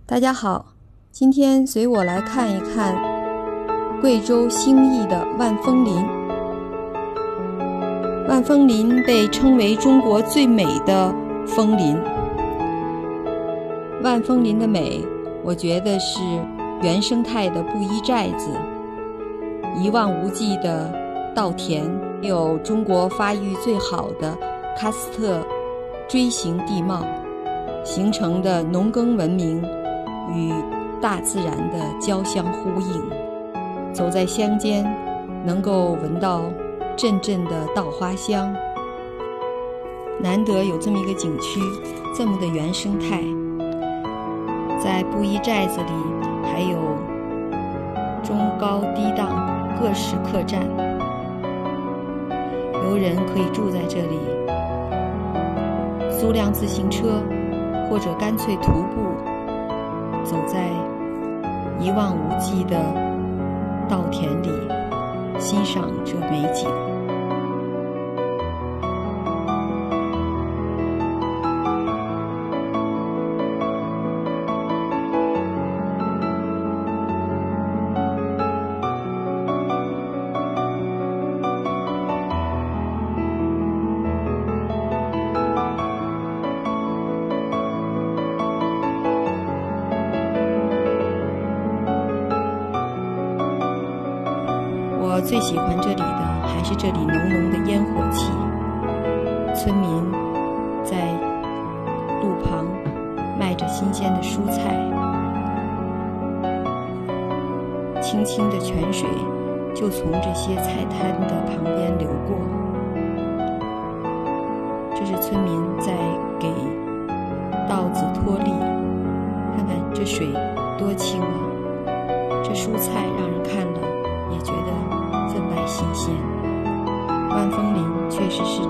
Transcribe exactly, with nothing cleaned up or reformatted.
大家好，今天随我来看一看贵州兴义的万峰林。万峰林被称为中国最美的枫林。万峰林的美，我觉得是原生态的布依寨子，一望无际的稻田，还有中国发育最好的喀斯特锥形地貌，形成的农耕文明与大自然的交相呼应。走在乡间，能够闻到阵阵的稻花香。难得有这么一个景区，这么的原生态。在布依寨子里还有中高低档各式客栈，游人可以住在这里，租辆自行车或者干脆徒步，走在一望无际的稻田里，欣赏这美景。我最喜欢这里的还是这里浓浓的烟火气，村民在路旁卖着新鲜的蔬菜，清清的泉水就从这些菜摊的旁边流过。这是村民在给稻子脱粒，看看这水多清啊！这蔬菜让人看了也觉得分外新鲜。万峰林确实是